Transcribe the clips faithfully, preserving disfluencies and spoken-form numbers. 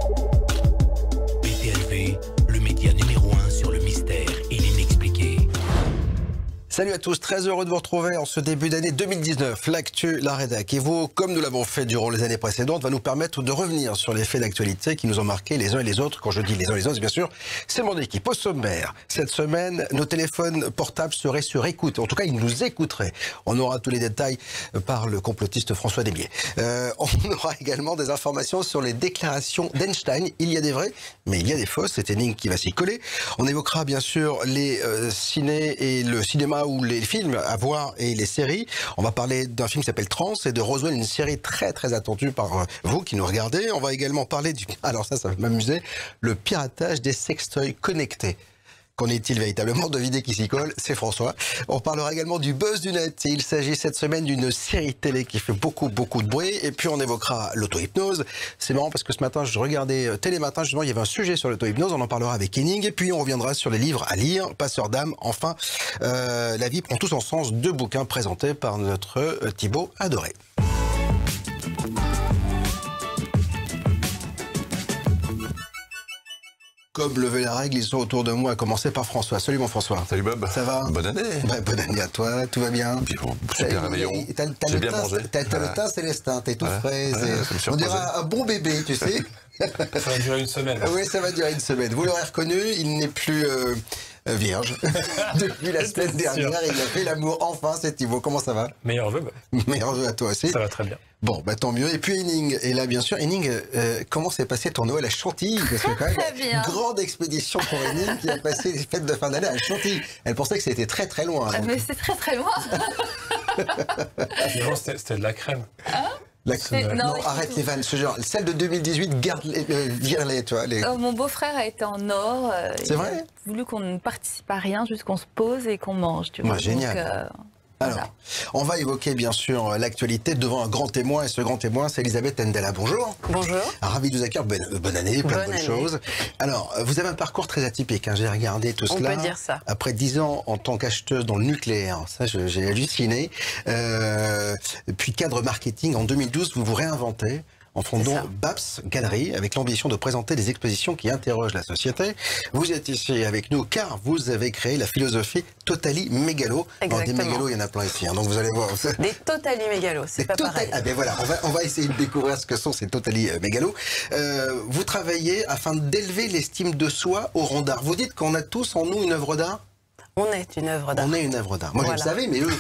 B T L V, le média numéro un sur le mystère et l'inexpliqué. Salut à tous, très heureux de vous retrouver en ce début d'année deux mille dix-neuf. L'actu, la rédac et vous, comme nous l'avons fait durant les années précédentes, va nous permettre de revenir sur les faits d'actualité qui nous ont marqués les uns et les autres. Quand je dis les uns et les autres, bien sûr, c'est mon équipe. Au sommaire, cette semaine, nos téléphones portables seraient sur écoute. En tout cas, ils nous écouteraient. On aura tous les détails par le complotiste François Desmier. Euh, on aura également des informations sur les déclarations d'Einstein. Il y a des vrais, mais il y a des fausses. C'est énigme qui va s'y coller. On évoquera bien sûr les euh, ciné et le cinéma ou les films à voir et les séries. On va parler d'un film qui s'appelle Trans et de Roswell, une série très très attendue par vous qui nous regardez. On va également parler du... Alors ça, ça va m'amuser. Le piratage des sextoys connectés. Qu'en est-il véritablement? Devinez qui s'y colle, c'est François. On parlera également du buzz du net. Il s'agit cette semaine d'une série télé qui fait beaucoup, beaucoup de bruit. Et puis on évoquera l'auto-hypnose. C'est marrant parce que ce matin, je regardais Télématin, justement, il y avait un sujet sur l'auto-hypnose. On en parlera avec Henning. Et puis on reviendra sur les livres à lire, Passeur d'âme. Enfin, euh, La vie prend tout son sens. Deux bouquins présentés par notre euh, Thibaut Adoré. Comme lever la règle, ils sont autour de moi, à commencer par François. Salut mon François. Salut Bob. Ça va? Bonne année. Ouais, bonne année à toi, tout va bien? Bon, super réveillon. J'ai bien mangé. T'as le teint célestin, t'es tout voilà. frais. Voilà, on dirait un bon bébé, tu sais. Ça va durer une semaine. Oui, ça va durer une semaine. Vous l'aurez reconnu, il n'est plus euh, vierge. Depuis la semaine dernière, il a fait l'amour. Enfin, c'est Thibaut. Comment ça va? Meilleur vœu. Bah. Meilleur vœu à toi aussi. Ça va très bien. Bon, bah tant mieux. Et puis Henning est là, bien sûr. Henning, euh, comment s'est passé ton Noël à Chantilly? Parce que quand même, une grande expédition pour Henning qui a passé les fêtes de fin d'année à Chantilly. Elle pensait que c'était très très loin. Donc. Mais c'est très très loin. Finalement, c'était de la crème. Hein? La... Non, non arrête les vannes, ce genre. Celle de deux mille dix-huit, garde-les, euh, vire-les, tu vois. Les... Oh, mon beau-frère a été en or. Euh, c'est vrai? Il a voulu qu'on ne participe à rien, juste qu'on se pose et qu'on mange, tu vois. Ouais, génial. Donc, euh, Alors, voilà. On va évoquer bien sûr l'actualité devant un grand témoin, et ce grand témoin, c'est Elisabeth Ndella. Bonjour. Bonjour. Ravi de vous accueillir. Bonne, bonne année, plein de bonnes choses. Alors, vous avez un parcours très atypique, hein. J'ai regardé tout On cela. peut dire ça. Après dix ans en tant qu'acheteuse dans le nucléaire, ça j'ai halluciné. Euh, puis cadre marketing, en deux mille douze, vous vous réinventez en fondant Babs Galerie, avec l'ambition de présenter des expositions qui interrogent la société. Vous êtes ici avec nous car vous avez créé la philosophie Totali Mégalo. Alors, des mégalos, il y en a plein ici, hein, donc vous allez voir. Des Totali Mégalos, c'est pas total... pareil. Ah ben voilà, on va, on va essayer de découvrir ce que sont ces Totali Mégalos. Euh, vous travaillez afin d'élever l'estime de soi au rang d'art. Vous dites qu'on a tous en nous une œuvre d'art? On est une œuvre d'art. On est une œuvre d'art. Moi, voilà. Je le savais, mais eux...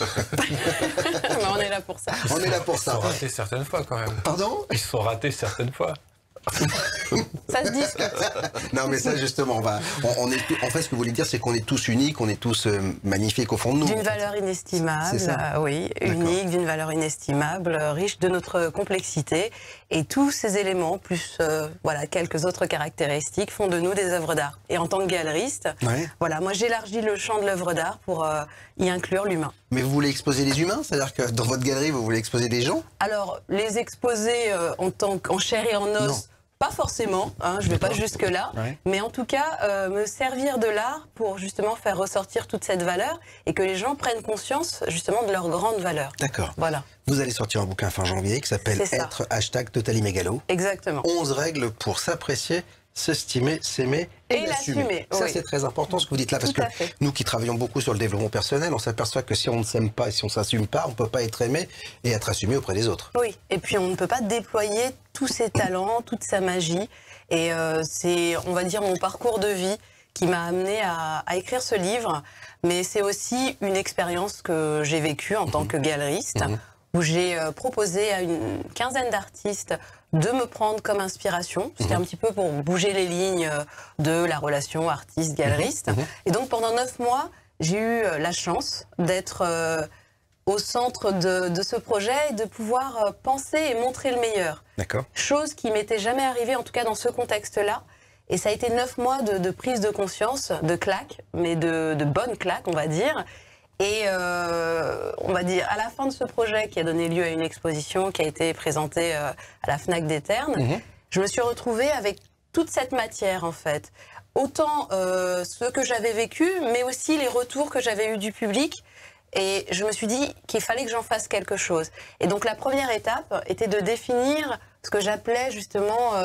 mais on est là pour ça. On est là pour ça. Ils sont ratés certaines fois, quand même. Pardon? Ils sont ratés certaines fois. Ça se discute. Non, mais ça, justement, on va... On, on est tout, en fait, ce que vous voulez dire, c'est qu'on est tous uniques, on est tous euh, magnifiques au fond de nous. D'une valeur inestimable, euh, oui, unique, d'une valeur inestimable, euh, riche de notre complexité. Et tous ces éléments, plus euh, voilà, quelques autres caractéristiques, font de nous des œuvres d'art. Et en tant que galeriste, ouais. voilà, moi j'élargis le champ de l'œuvre d'art pour euh, y inclure l'humain. Mais vous voulez exposer les humains? C'est-à-dire que dans votre galerie, vous voulez exposer des gens? Alors, les exposer euh, en, tant qu'en chair et en os, non. Pas forcément, hein, je ne vais pas jusque-là, ouais. mais en tout cas, euh, me servir de l'art pour justement faire ressortir toute cette valeur et que les gens prennent conscience justement de leur grande valeur. D'accord. Voilà. Vous allez sortir un bouquin fin janvier qui s'appelle Être, hashtag Totali Mégalo. Exactement. onze règles pour s'apprécier, s'estimer, s'aimer et, et l'assumer. Ça, oui. C'est très important ce que vous dites là, parce Tout que nous qui travaillons beaucoup sur le développement personnel, on s'aperçoit que si on ne s'aime pas et si on ne s'assume pas, on ne peut pas être aimé et être assumé auprès des autres. Oui, et puis on ne peut pas déployer tous ses talents, toute sa magie. Et euh, c'est, on va dire, mon parcours de vie qui m'a amené à, à écrire ce livre. Mais c'est aussi une expérience que j'ai vécue en tant que galeriste, mmh. où j'ai euh, proposé à une quinzaine d'artistes de me prendre comme inspiration. C'était mmh. un petit peu pour bouger les lignes de la relation artiste-galeriste. Mmh. Et donc pendant neuf mois, j'ai eu la chance d'être euh, au centre de, de ce projet et de pouvoir penser et montrer le meilleur. D'accord. Chose qui m'était jamais arrivée, en tout cas dans ce contexte-là. Et ça a été neuf mois de, de prise de conscience, de claques, mais de, de bonnes claques, on va dire. Et euh, on va dire, à la fin de ce projet qui a donné lieu à une exposition qui a été présentée euh, à la Fnac des Ternes, mmh. je me suis retrouvée avec toute cette matière, en fait. Autant euh, ce que j'avais vécu, mais aussi les retours que j'avais eus du public. Et je me suis dit qu'il fallait que j'en fasse quelque chose. Et donc la première étape était de définir ce que j'appelais justement euh,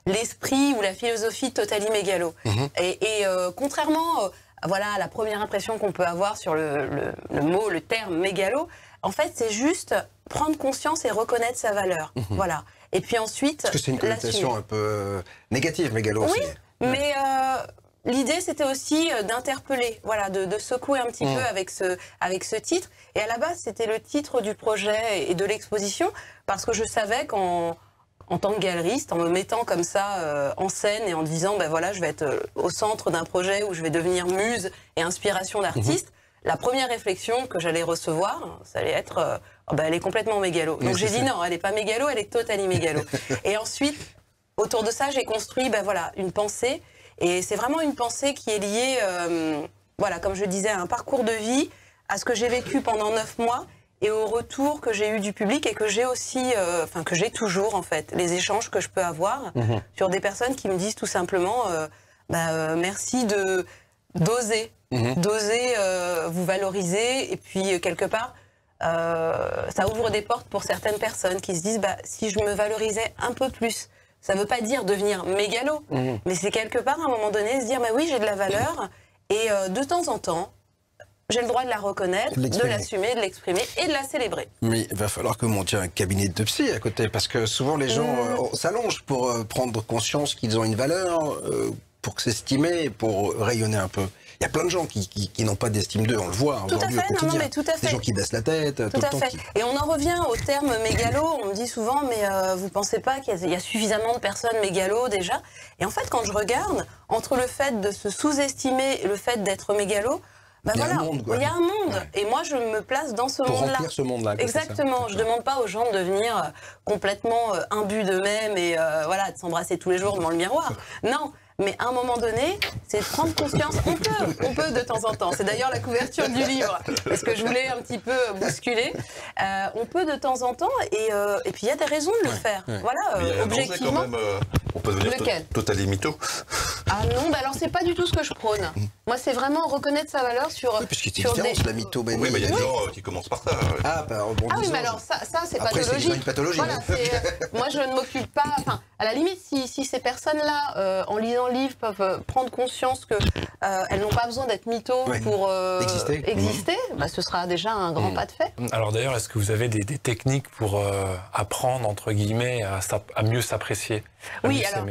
l'esprit ou la philosophie Totali Mégalo. Mmh. Et, et euh, contrairement euh, voilà, à la première impression qu'on peut avoir sur le, le, le mot, le terme mégalo, en fait, c'est juste prendre conscience et reconnaître sa valeur. Mmh. Voilà. Et puis ensuite... Parce que c'est une connotation un peu négative, mégalo aussi. Oui, mais euh, l'idée, c'était aussi d'interpeller, voilà, de, de secouer un petit mmh. peu avec ce, avec ce titre. Et à la base, c'était le titre du projet et de l'exposition, parce que je savais qu'en en tant que galeriste, en me mettant comme ça euh, en scène et en disant, ben voilà, je vais être euh, au centre d'un projet où je vais devenir muse et inspiration d'artiste, mmh. la première réflexion que j'allais recevoir, ça allait être, euh, oh ben, elle est complètement mégalo. Donc j'ai dit non, elle n'est pas mégalo, elle est Totali Mégalo. Et ensuite, autour de ça, j'ai construit, ben voilà, une pensée. Et c'est vraiment une pensée qui est liée, euh, voilà, comme je disais, à un parcours de vie, à ce que j'ai vécu pendant neuf mois et au retour que j'ai eu du public et que j'ai aussi, euh, enfin que j'ai toujours en fait, les échanges que je peux avoir mmh. sur des personnes qui me disent tout simplement, euh, bah, euh, merci de d'oser. Mmh. D'oser euh, vous valoriser et puis euh, quelque part euh, ça ouvre des portes pour certaines personnes qui se disent bah, si je me valorisais un peu plus, ça ne veut pas dire devenir mégalo, mmh. mais c'est quelque part à un moment donné se dire bah, oui j'ai de la valeur et euh, de temps en temps j'ai le droit de la reconnaître, de l'assumer, de l'exprimer et de la célébrer. Mais il va falloir que vous montiez un cabinet de psy à côté parce que souvent les gens mmh. euh, s'allongent pour euh, prendre conscience qu'ils ont une valeur, euh, pour s'estimer, pour rayonner un peu. Il y a plein de gens qui, qui, qui n'ont pas d'estime d'eux, on le voit aujourd'hui au quotidien. Non, mais tout à fait. Des gens qui baissent la tête, tout, tout à le temps. Fait. Qui... Et on en revient au terme mégalo, on me dit souvent, mais euh, vous pensez pas qu'il y, y a suffisamment de personnes mégalo déjà? Et en fait, quand je regarde, entre le fait de se sous-estimer et le fait d'être mégalo, ben il, y voilà, monde, il y a un monde, ouais. Et moi je me place dans ce monde-là. Pour ce monde-là. Exactement, je ne demande pas aux gens de devenir euh, complètement euh, imbus d'eux-mêmes et euh, voilà, de s'embrasser tous les jours devant le miroir. Non, mais à un moment donné, c'est de prendre conscience. On peut, on peut de temps en temps. C'est d'ailleurs la couverture du livre, parce que je voulais un petit peu bousculer. Euh, on peut de temps en temps, et, euh, et puis il y a des raisons de le ouais, faire. Ouais. Voilà, euh, objectivement. Quand même, euh, on peut devenir to Totali mytho. Ah non, bah alors c'est pas du tout ce que je prône. Moi, c'est vraiment reconnaître sa valeur sur. Oui, parce qu'il y a une différence, des... la mythomanie. Oui, mais il y a des oui. gens euh, qui commencent par ça. Ouais. Ah, bah, en bon ah oui, mais alors ça, ça c'est pathologique. Une pathologie. Voilà, moi, je ne m'occupe pas. Enfin, à la limite, si, si ces personnes-là, euh, en lisant le livre, peuvent euh, prendre conscience que euh, elles n'ont pas besoin d'être mythos ouais. pour euh, exister, exister mmh. bah, ce sera déjà un grand mmh. pas de fait. Alors d'ailleurs, est-ce que vous avez des, des techniques pour euh, apprendre entre guillemets à, à mieux s'apprécier? Oui, alors.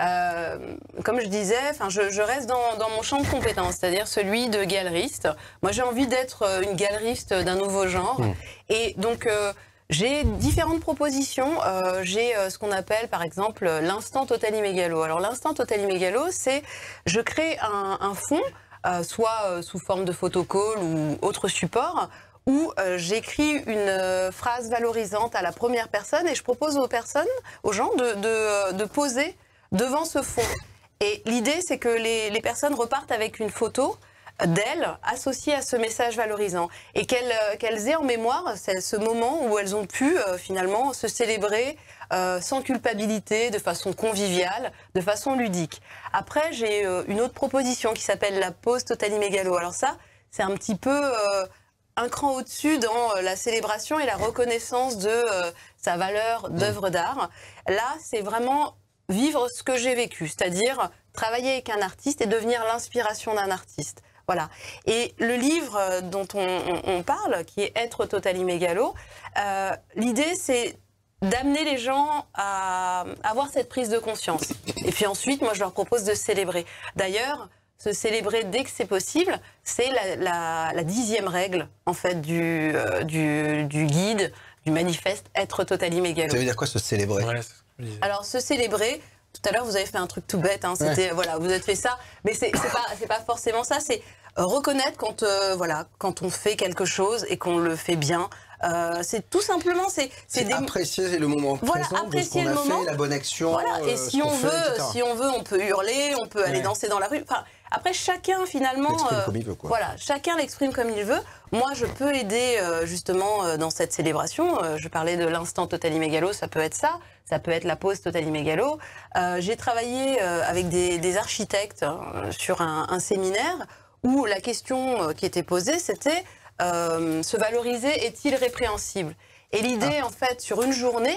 Euh, comme je disais, je, je reste dans, dans mon champ de compétences, c'est-à-dire celui de galeriste. Moi, j'ai envie d'être une galeriste d'un nouveau genre. Mmh. Et donc, euh, j'ai différentes propositions. Euh, j'ai euh, ce qu'on appelle, par exemple, l'instant Totali Mégalo. Alors, l'instant Totali Mégalo, c'est je crée un, un fond, euh, soit euh, sous forme de photocall ou autre support, où euh, j'écris une euh, phrase valorisante à la première personne et je propose aux personnes, aux gens, de, de, de poser devant ce fond. Et l'idée, c'est que les, les personnes repartent avec une photo d'elles associée à ce message valorisant et qu'elles euh, qu'elles aient en mémoire ce moment où elles ont pu euh, finalement se célébrer euh, sans culpabilité, de façon conviviale, de façon ludique. Après, j'ai euh, une autre proposition qui s'appelle la pause Totali Mégalo. Alors ça, c'est un petit peu euh, un cran au-dessus dans euh, la célébration et la reconnaissance de euh, sa valeur d'œuvre d'art. Là, c'est vraiment vivre ce que j'ai vécu, c'est-à-dire travailler avec un artiste et devenir l'inspiration d'un artiste. Voilà. Et le livre dont on, on, on parle, qui est Être Totali Mégalo, euh, l'idée c'est d'amener les gens à avoir cette prise de conscience. Et puis ensuite, moi je leur propose de célébrer. D'ailleurs, se célébrer dès que c'est possible, c'est la, la, la dixième règle en fait du, euh, du, du guide, du manifeste Être Totali Mégalo. Ça veut dire quoi se célébrer? Ouais. Alors, se célébrer, tout à l'heure, vous avez fait un truc tout bête, hein, c'était, ouais. voilà, vous avez fait ça, mais c'est pas, c'est pas forcément ça, c'est reconnaître quand, euh, voilà, quand on fait quelque chose et qu'on le fait bien. Euh, c'est tout simplement, c'est des... apprécier le moment voilà, présent, apprécier de ce qu'on le a moment. fait, la bonne action. Voilà, et euh, si on veut, fait, si on veut, on peut hurler, on peut ouais. aller danser dans la rue. Enfin, après, chacun finalement, euh, comme il veut, quoi. Voilà, chacun l'exprime comme il veut. Moi, je peux aider euh, justement euh, dans cette célébration. Euh, je parlais de l'instant Totali Mégalo, ça peut être ça, ça peut être la pause Totali Mégalo. Euh, J'ai travaillé euh, avec des, des architectes euh, sur un, un séminaire où la question euh, qui était posée, c'était euh, se valoriser est-il répréhensible? Et l'idée, ah. en fait, sur une journée,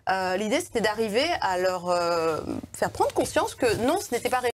Euh, L'idée, c'était d'arriver à leur euh, faire prendre conscience que non, ce n'était pas